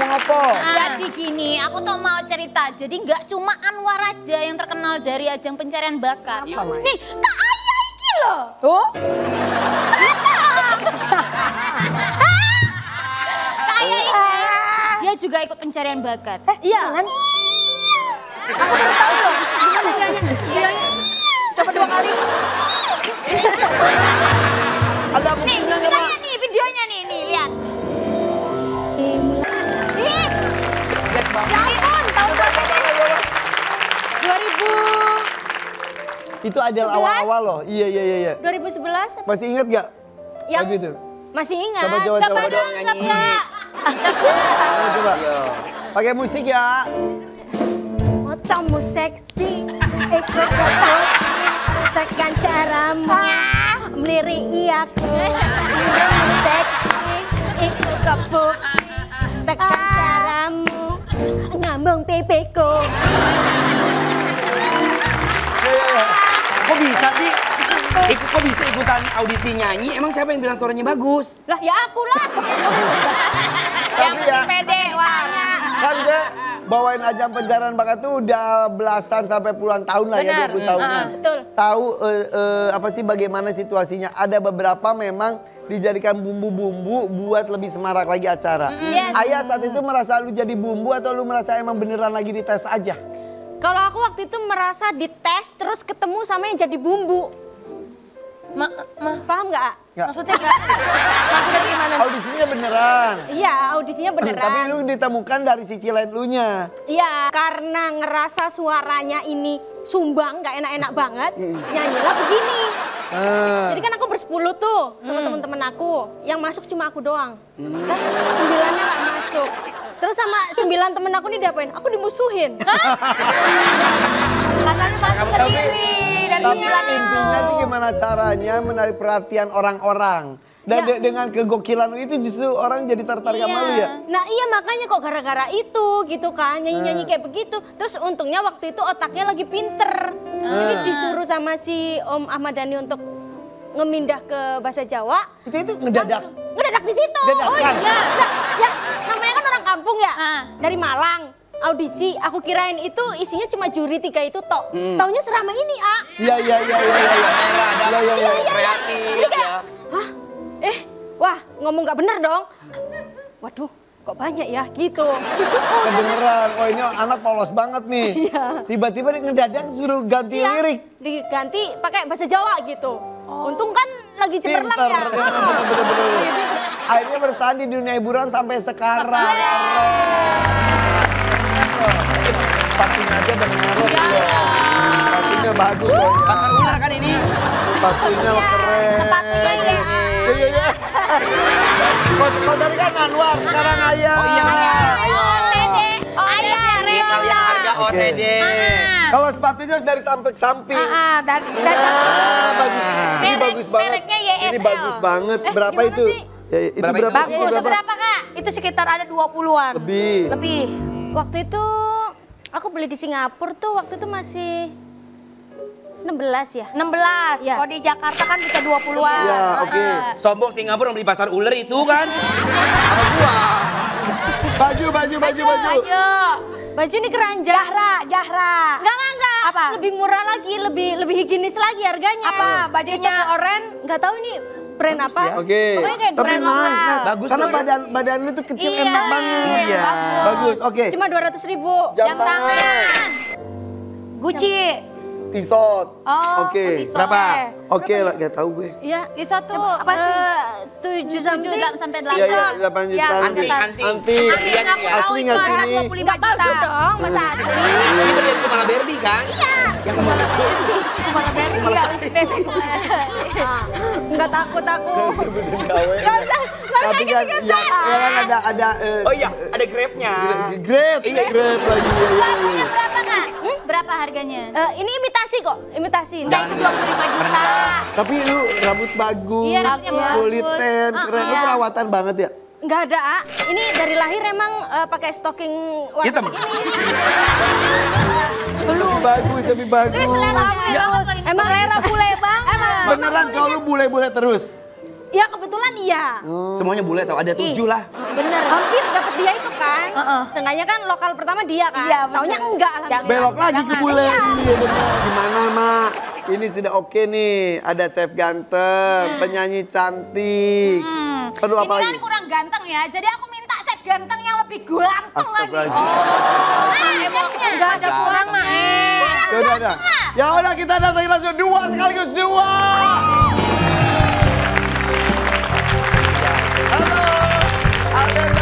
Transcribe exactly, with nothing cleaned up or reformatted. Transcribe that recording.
ngopo? Jadi gini, aku tuh mau cerita. Jadi nggak cuma Anwar aja yang terkenal dari ajang pencarian bakat. Apa, Mai? Nih, Kak Aya ini loh. Oh? Kak Aya ini, dia juga ikut pencarian bakat. Eh, iya kan? Aku baru tahu loh. Gimana enggaknya? Bilangnya. Coba dua kali. Ada Nih, buktinya nggak, kita Mak? lihat nih videonya nih, nih lihat. Ih, Jack banget. ya ampun, tahun berapa sih? dua ribu Itu adalah awal-awal loh. Iya, iya, iya. iya. dua ribu sebelas Masih ingat gak? yang Lagu itu? masih ingat. Coba, coba, Coba coba. dong, coba. Coba, coba. Pakai musik ya. Motomu seksi, ikut aku, tekan caramu, meliri aku. Motomu seksi, ikut aku, tekan caramu, ngambung pipiku. Ya, ya, ya. Kok bisa sih? Ikut, kok bisa ikutan audisi nyanyi? Emang siapa yang bilang suaranya bagus? Lah ya aku lah. Tapi ya, Pede, wah. kan gue bawain ajang pencarian bakat tuh udah belasan sampai puluhan tahun lah ya, Benar. dua puluh tahunan. Ah, betul. Tahu eh, eh, apa sih bagaimana situasinya? Ada beberapa memang dijadikan bumbu-bumbu buat lebih semarak lagi acara. Yes. Ayah saat itu merasa lu jadi bumbu atau lu merasa emang beneran lagi dites aja? Kalau aku waktu itu merasa dites terus ketemu sama yang jadi bumbu. Ma, ma. Paham nggak? Nggak. Maksudnya nggak? Maksudnya gimana? Audisinya beneran. Iya, audisinya beneran. Tapi lu ditemukan dari sisi lain lu nya. Iya, karena ngerasa suaranya ini sumbang, nggak enak-enak banget, nyanyilah begini. Ah. Jadi kan aku bersepuluh tuh sama temen-temen aku, yang masuk cuma aku doang. Lah, sembilannya nggak masuk. Terus sama sembilan temen aku nih diapain? Aku dimusuhin. Karena lu masuk sendiri dan Tapi bilang intinya sih gimana caranya menarik perhatian orang-orang. Dan Ya. de- dengan kegokilan lu itu justru orang jadi tertarik sama lu ya? Nah iya makanya kok gara-gara itu gitu kan, nyanyi-nyanyi Hmm. kayak begitu. Terus untungnya waktu itu otaknya lagi pinter. Jadi disuruh sama si Om Ahmad Dhani untuk ngemindah ke bahasa Jawa. Itu itu ngedadak. Ngedadak di situ. Dadakan. Oh iya. Nah, ya namanya kan orang kampung ya. Ah. Dari Malang. Audisi, aku kirain itu isinya cuma juri tiga itu tok. Taunya serama ini, A. Iya iya iya iya iya. Kamera, ada Iya iya iya. kreatif Jadi kayak, ya. hah? Eh, wah ngomong nggak bener dong. Waduh, kok banyak ya gitu. Kedengeran, oh ini anak polos banget nih. Iya. Tiba-tiba dia ngedadak suruh ganti Iya, lirik. diganti pakai bahasa Jawa gitu. Untung kan lagi cemerlang Pinter. ya. Ya, bener-bener. Akhirnya bertahan di dunia hiburan sampai sekarang. Sepatunya aja udah merek loh. Sepatunya bagus loh. Pasar ular kan ini? Sepatunya keren. sepatunya ya. Iya iya iya. Kok kok tadi kan Anwar, sekarang Ayah. Oh iya benar. Ayo, Dede. Ayo, Kita lihat harga O T D. Kalau sepatunya harus dari tampil samping. Ah, dan dan Ah, bagus. Ini Merek- bagus banget. mereknya Y S L. Ini bagus banget. Berapa gimana itu? sih? Ya, itu Berapa berapa? itu? Itu berapa? Berapa, Kak? Itu sekitar ada dua puluhan. Lebih. Lebih. waktu itu aku beli di Singapura tuh waktu itu masih enam belas ya. enam belas. Ya. Kalau di Jakarta kan bisa dua puluhan. Iya, oke. Sombong Singapura beli pasar ular itu kan? Sama gua. Baju, baju, baju, baju. Ayo. Baju ini keranjang. Jahra, Jahra. Enggak, enggak, enggak. Apa? Lebih murah lagi, lebih lebih higienis lagi harganya. Apa? Bajunya? Itu oren, enggak tahu ini brand apa. Oke. Pokoknya kayak Tapi brand nice, lokal. nice. Bagus Karena loh ya. badan badan lu tuh kecil Iya, enak banget. Iya. Bagus, oke. Cuma dua ratus ribu. Jam tangan. Gucci. T-shirt. Oh, Oke. t-shirt. Berapa? Oke lah, gak tahu gue. Iya. Bisa tuh. Apa sih? Tujuh Tujuh something. sampai Iya, iya, delapan. delapan juta. Ya, Anti, anti. Anti. Anti, anti ya. Asli nggak sih ini? dua puluh lima Enggak palsu juta. dong, masa asli. Ini berlian itu malah Barbie kan? Yang kemarin itu. Malah bebek ya. Bebek. Enggak takut aku. Sebutin gawe. Enggak usah, enggak usah Tapi kan, ya, ya kan ada, ada. eh, Oh iya, ada Grab-nya. Great, Iya. great lagi. Iya, iya, iya. Berapa, Kak? Hmm? Berapa harganya? Eh, ini imitasi kok, imitasi. Enggak, itu dua puluh lima juta. Tapi lu rambut bagus, Iya, rambutnya bagus. kulit ten, keren. Lu iya. perawatan banget ya? Enggak ada, A. Ini dari lahir emang eh, pakai stocking warna Hitam. begini. Belum bagus, lebih bagus. Selera Emang selera bule banget. Beneran kalau lu bule-bule terus? Ya kebetulan iya. Semuanya bule tau, ada tujuh lah. Bener, hampir dapet dia itu kan. Heeh. Seenggaknya kan lokal pertama dia kan. Iya, bener. Taunya enggak alhamdulillah. Belok lagi ke Jangan. bule. Iya benar. Gimana mak? Ini sudah oke nih. Ada chef ganteng, penyanyi cantik. Hmm. Perlu apa Ini lagi? kan kurang ganteng ya, jadi aku minta chef ganteng yang lebih ganteng lagi. Astagfirullahaladzim. Ah, chefnya. Enggak ada kurang mah. Ya udah, udah. Ya udah kita datang langsung dua sekaligus dua. Halo, Alden